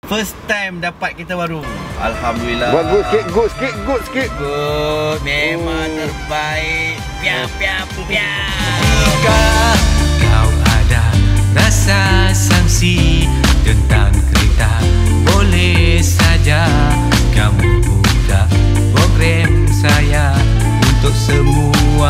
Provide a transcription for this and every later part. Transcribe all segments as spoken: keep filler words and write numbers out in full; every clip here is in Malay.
First time dapat kita baru. Alhamdulillah. Buat good sikit, good sikit, good sikit. Good, memang oh. terbaik. Piap, piap, piap. Jika kau ada rasa sangsi tentang kereta, boleh saja kamu buka program saya untuk semua.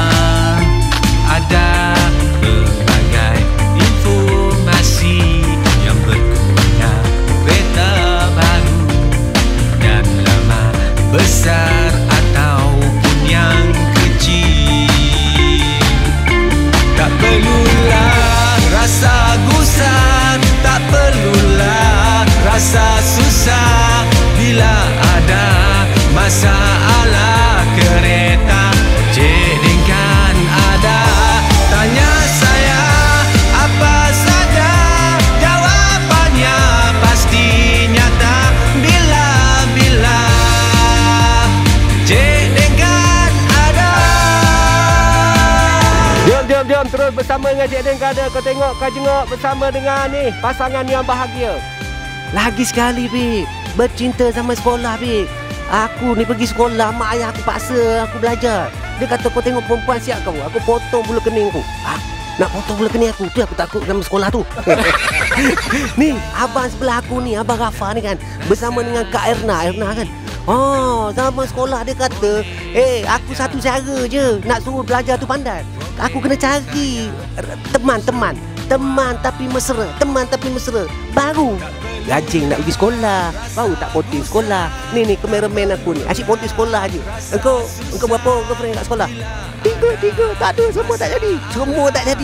Ada berbagai informasi yang berguna, kereta baru dan lama, besar ataupun yang kecil. Tak perlulah rasa gusar, tak perlulah rasa susah. Bila ada masalah kereta, Cik Din kan ada. Tanya saya apa saja, jawapannya pasti nyata. Bila-bila Cik Din kan ada. Diam, diam, diam. Terus bersama dengan Cik Din kan ada. Kau tengok, kau jengok bersama dengan ni pasangan yang bahagia. Lagi sekali, Bik. Bercinta sama sekolah, Bik. Aku ni pergi sekolah, mak ayah aku paksa aku belajar. Dia kata, kau tengok perempuan siap kau, aku potong bulu kening aku. Ha? Nak potong bulu kening aku? Tu aku takut sama sekolah tu. Ni, abang sebelah aku ni, Abang Rafa ni kan, bersama dengan Kak Erna, Erna kan. Oh, sama sekolah dia kata, eh, aku satu cara je nak suruh belajar tu pandai. Aku kena cari teman-teman. Teman tapi mesra, teman tapi mesra. Baru rajin nak pergi sekolah, baru tak poting sekolah. Ni ni kameraman aku ni, asyik poting sekolah je. Engkau engkau berapa girlfriend kat sekolah? Tiga, tiga, tak ada, semua tak jadi. Semua tak jadi.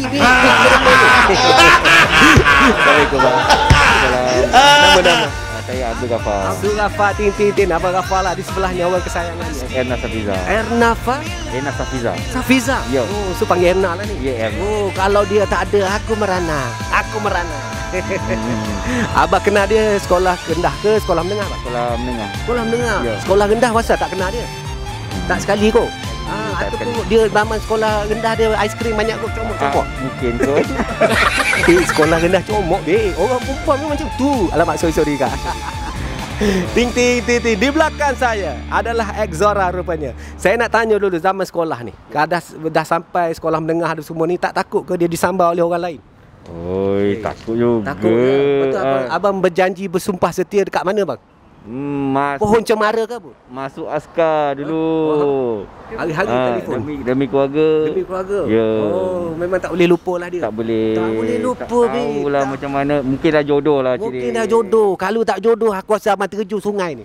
Assalamualaikum bang. Nama-nama. Saya Abdul Ghafar. Abdul Ghafar, tin tin tin. Abang Ghafar lah di sebelahnya, orang kesayangannya. Erna Safiza. Erna Fa? Erna Safiza. Safiza? Ya. Oh, so panggil Erna lah ni? Ya, Erna. Oh, kalau dia tak ada, aku merana. Aku merana. Hmm. Abang kenal dia sekolah rendah ke sekolah menengah? Sekolah menengah. Sekolah menengah? Ya. Sekolah rendah masa tak kenal dia? Hmm. Tak sekali kot? Ah, tak ataupun dia zaman sekolah rendah dia aiskrim banyak kot, comok-comok? Ah, mungkin kot. Eh, sekolah rendah comok deh. Orang perempuan memang macam tu. Alamak, sorry-sorry kak. Ting ting ting ting. Di belakang saya adalah Exora rupanya. Saya nak tanya dulu zaman sekolah ni. Dah, dah sampai sekolah menengah ada semua ni, tak takut ke dia disambar oleh orang lain? Oi, takut juga. Takut ya? Betul abang, Ah. abang berjanji bersumpah setia dekat mana bang? Hmm, mas Pohon cemara ke apa? masuk askar dulu. Hari-hari Ah, telefon. Demi, demi keluarga. Demi keluarga? Ya. Oh, memang tak boleh lupa lah dia. Tak boleh. Tak boleh lupa, Tak Bik. tahulah Tak- macam mana. Mungkin dah jodoh lah. Mungkin dah jodoh. Kalau tak jodoh, aku rasa abang terjun sungai ni.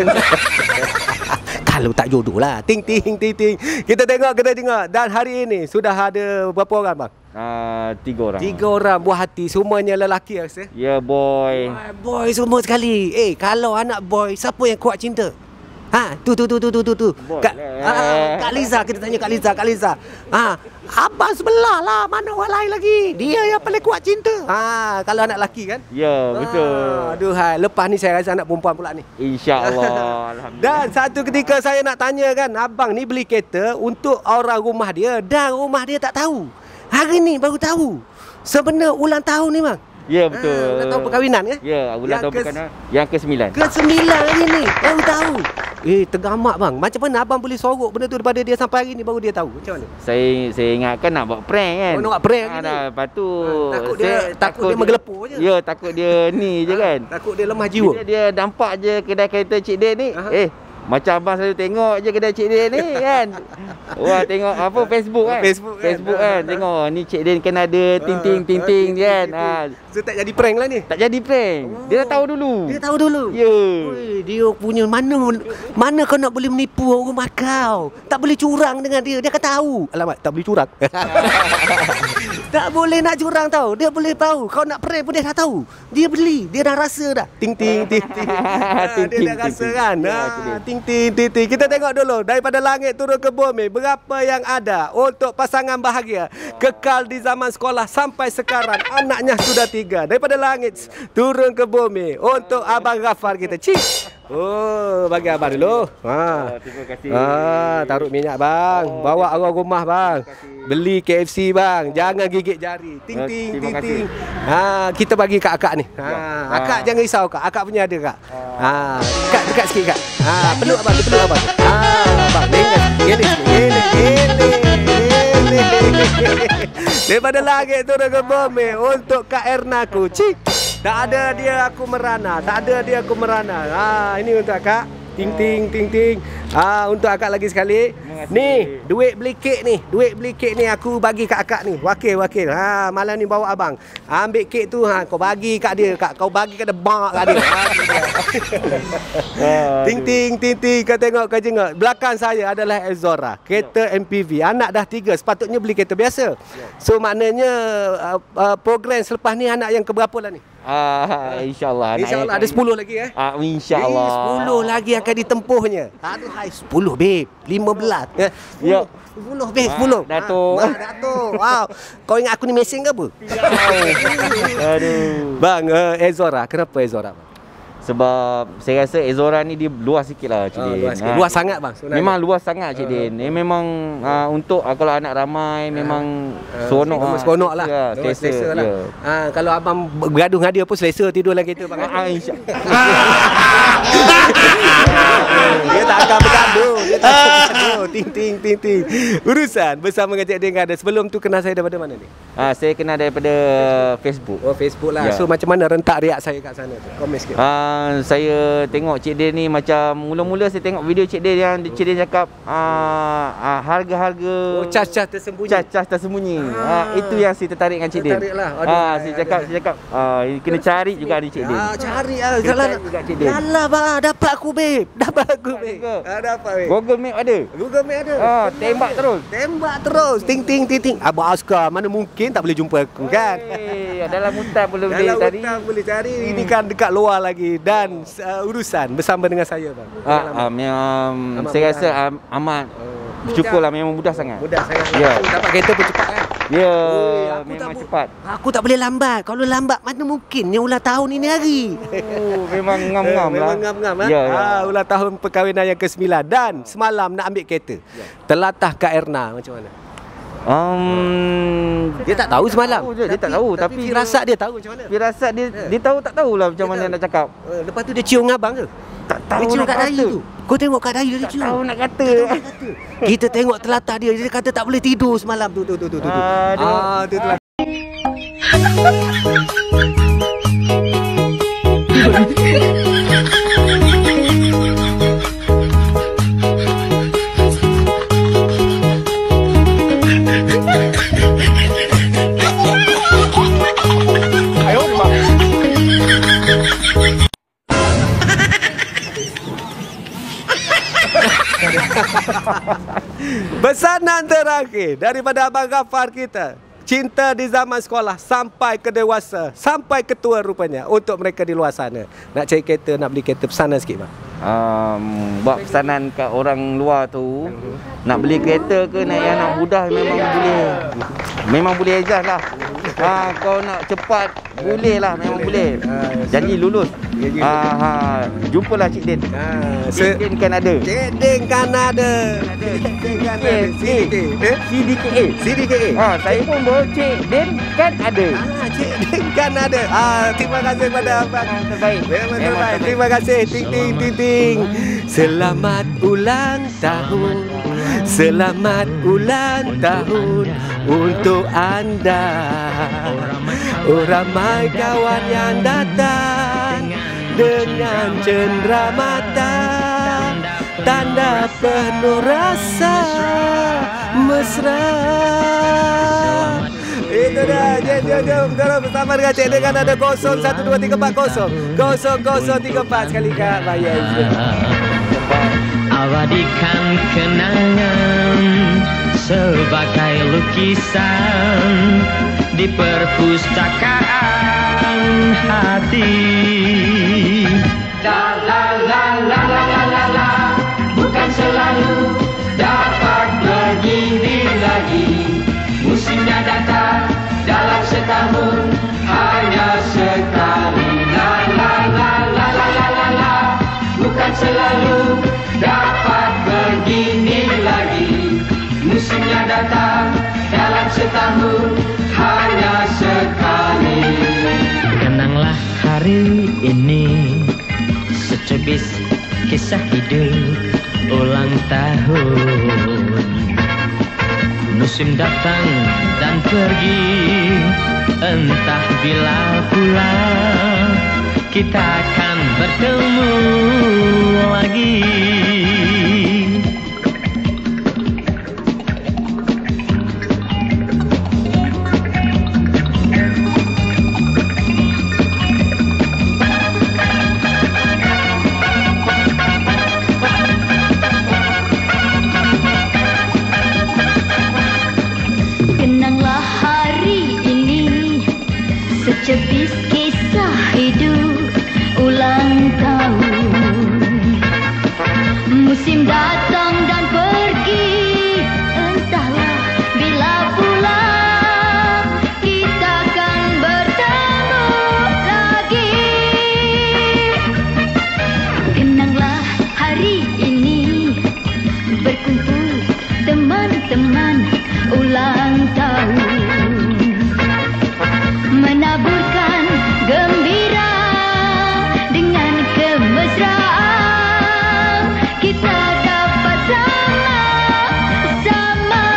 Kalau tak jodoh lah. Ting ting ting ting. Kita tengok, kita tengok. Dan hari ini sudah ada berapa orang bang? Ah, tiga orang. Tiga orang buah hati. Semuanya lelaki rasa. Ya, boy. Boy, boy semua sekali. Eh, kalau anak boy, siapa yang kuat cinta? Ha, tu tu tu tu tu tu tu. Boy Kak, lah. ah, Kak Liza, kita tanya Kak Liza, Kak Liza. Ha, abang sebelah lah, mana orang lain lagi? Dia yang paling kuat cinta. Ha, kalau anak lelaki kan? Ya, betul. Ah, aduhai, lepas ni saya rasa anak perempuan pula ni. InsyaAllah. Alhamdulillah. Dan satu ketika saya nak tanya kan, abang ni beli kereta untuk orang rumah dia dan rumah dia tak tahu. Hari ni baru tahu. Sebenar ulang tahun ni bang. Ya, betul. Ha, ulang tahun perkahwinan kan? Ya, ulang Yang tahun ke- perkahwinan. Yang ke sembilan. Ke sembilan hari ni baru tahu. Eh, tergamak bang. Macam mana abang boleh sorok benda tu daripada dia sampai hari ni baru dia tahu? Macam mana? Saya saya ingatkan nak buat prank kan. Oh, nak buat prank Ah, hari ni? dah, lepas tu Ah, takut dia- saya- takut dia menggelepur je. Ya, takut dia ni je kan. Takut dia lemah jiwa. Dia, dia nampak je kedai kereta Cik Din ni. Aha. Eh, macam abang selalu tengok je kedai Cik Din ni kan. Wah, tengok apa Facebook kan. Facebook kan. Facebook kan. Ah, Tengok ni Cik Din kan ada ting-ting Ah, ting-ting ah, kan. ting-ting, Ah, ting-ting. So tak jadi prank lah ni. tak jadi prank. Dia dah tahu dulu. Dia tahu dulu. Ya. Oi, dia punya mana mana kau nak boleh menipu orang rumah kau. Tak boleh curang dengan dia. Dia akan tahu. Alamak, tak boleh curang. Tak boleh nak curang tau. Dia boleh tahu. Kau nak prank pun dia dah tahu. Dia beli, dia dah rasa dah. Ting ting ting ting. Ah, Ting, dia ting, dah ting, rasa ting. kan. Ya, Ah, tu dia. ting ting ting ting. Kita tengok dulu daripada langit turun ke bumi berapa yang ada untuk pasangan bahagia kekal di zaman sekolah sampai sekarang. Anaknya sudah tiga. Daripada langit turun ke bumi untuk Abang Ghafar kita. Cik. Oh, bagi abang dulu. Ha. Oh, terima kasih. Ah, taruh minyak bang. Oh, Bawa orang rumah bang. Beli K F C bang. Jangan gigit jari. Ting Oh, ting terima ting kasih. ting. Ha, kita bagi kat akak ni. Ha, Ya. akak Ah. jangan risau kak. Akak punya ada kak. Ha, dekat dekat sikit kak. Ha, peluk abang, peluk abang. Ha, abang dengar. Gini, gini, gini. Daripada langit turun ke bumi untuk Kak Erna ku. Cik. Tak ada dia aku merana. Tak ada dia aku merana. Ha, ini untuk akak. Ting ting ting ting. Ah, untuk akak lagi sekali. Ni, duit beli kek ni. Duit beli kek ni aku bagi kat akak ni. Wakil wakil. Ha, malam ni bawa abang. Ambil kek tu ha, kau bagi kat dia kak. Kau bagi kat dia bak kat dia. Ha, ting ting ting ting. Kau tengok kau tengok. Belakang saya adalah Exora. Kereta M P V. Anak dah tiga. Sepatutnya beli kereta biasa. So maknanya uh, uh, program selepas ni anak yang keberapa lah ni? Ah, insya-Allah. InsyaAllah ada sepuluh lagi eh. Ah, insya-Allah. Eh, sepuluh lagi akan ditempuhnya. Aduhai sepuluh babe, lima belas. Eh, Ya. sepuluh babe, sepuluh. Datuk. Ah, Datuk. Wow. Kau ingat aku ni mesin ke apa? Aduh. Bang, uh, Exora, kenapa Exora bang? Sebab saya rasa Exora ni dia luas sikit lah Cik Ah, Din. luas, sikit. Ah, luas sangat bang sebenarnya. Memang luas sangat Cik Din. Ini memang uh, untuk uh, kalau anak ramai memang seronok Memang ah. seronok lah. Ya, Memang selesa selesa lah. ya. Ah, kalau abang bergaduh dengan dia pun selesa tidur dalam kereta bang. Ah, insya. Dia tak akan bergaduh. Dia tak akan bergaduh. Ting ting ting ting. Urusan bersama dengan Cik Din ada. Sebelum tu kenal saya daripada mana ni? Ah, saya kenal daripada Facebook. Oh, Facebook lah. Ya. So macam mana rentak riak saya kat sana tu? Komen sikit. Ah, saya tengok Cik Din ni macam mula-mula saya tengok video Cik Din yang Cik Din cakap ah, ah, harga-harga Oh, cas-cas tersembunyi. cas-cas tersembunyi. Ah, itu yang saya tertarik dengan Cik Din. Tertarik lah. Aduh, Ah, ay, saya ay, cakap ay. saya cakap ah, kena cari juga ni Cik Din. Ah, cari ah. Kita Jalan cari juga Cik Din. Yalah bang, dapat aku babe. Dapat aku babe. juga. Ah, dapat babe. Google Map ada. Google Map ada. Ah, tembak terus. Tembak terus. Ting ting ting ting. Abang Askar, mana mungkin tak boleh jumpa aku kan? Eh, dalam hutan boleh boleh Dalam tadi. hutan boleh cari. Ini kan dekat luar lagi dan uh, urusan bersama dengan saya bang. Ah, ah, memang Amat saya mudah. rasa ah, amat syukurlah memang mudah sangat. Mudah sangat. Ya. Dapat kereta pun cepat kan? Ya, Ui, aku tak memang bu- cepat. Aku tak boleh lambat. Kalau lambat mana mungkin ni ulang tahun ini hari. Oh, memang ngam-ngam lah. Memang ngam-ngam Ya, ya. ah, ulang tahun perkahwinan yang kesembilan dan semalam nak ambil kereta. Telatah Kak Erna macam mana? Um, Dia tak tahu semalam. tahu je, dia tak tahu, tapi tapi firasat dia tahu macam mana? firasat dia dia tahu tak tahulah macam Dia mana tahu. nak cakap. Eh, lepas tu dia cium dengan abang ke? Tak Dia tahu cium nak kat dahi kata. tu. Kau tengok kat dahi dia Tak cium. tahu nak kata. Kita tengok telatah dia. Dia kata tak boleh tidur semalam tu tu tu tu tu. tu. Aduh. Ah, tu tu. Pesanan terakhir daripada Abang Ghaffar kita. Cinta di zaman sekolah sampai ke dewasa, sampai ke tua rupanya untuk mereka di luar sana. Nak cari kereta, nak beli kereta, pesanan sikit bang. Um, buat pesanan kat orang luar tu, nak beli kereta ke nak yang nak mudah memang boleh. Memang boleh adjust lah. Ha, kau nak cepat boleh lah, memang boleh. Janji lulus. Ha, ha, jumpalah Cik Din. Ha, Cik Din kan ada. Cik Din kan ada. Cik Din kan ada. C D K. Eh? C D K A. C D K A. Ha, saya pun bawa Cik Din kan ada. Ah, Cik Din kan ada. Ah, terima kasih kepada abang. Memang terbaik. Memang terbaik. Terima kasih. Ting ting ting ting. Selamat ulang tahun. Selamat ulang tahun untuk anda. Oh ramai kawan yang datang dengan cenderamata, tanda penuh rasa mesra. Itu dah. Jom, jom, jom. Terus bersama dengan Cik Din kan ada kosong satu dua tiga empat kosong. kosong kosong tiga empat sekali Kak bayar. Abadikan kenangan sebagai lukisan di perpustakaan hati. La la la la la la la la, bukan selalu dapat begini lagi. Musimnya datang dalam setahun hanya sekali. La la la la la la la la, bukan hari ini secebis kisah hidup ulang tahun. Musim datang dan pergi, entah bila pula kita akan bertemu lagi. Kenanglah hari ini, secebis kisah hidup ulang tahun. Musim datang dan pergi, entahlah bila pula kita akan bertemu lagi. Kenanglah hari ini, berkumpul teman-teman ulang tahun, menaburkan gembira dengan kemesraan, kita dapat sama-sama.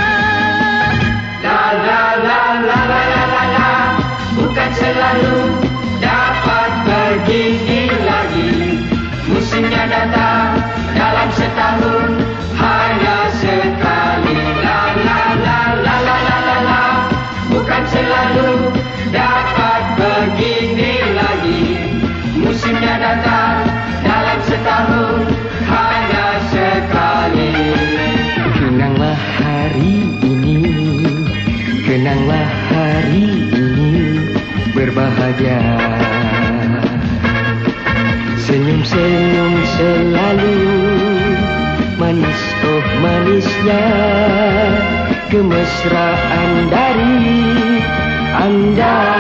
La la la la la la la la, bukan selalu dapat begini lagi. Musimnya datang dalam setahun hanya sekali. La la la la la la la la, bukan selalu dapat begini lagi. Musimnya datang dalam setahun hanya sekali. Kenanglah hari ini, kenanglah hari ini berbahagia. Senyum-senyum selalu, manis oh manisnya kemesraan dari Anda.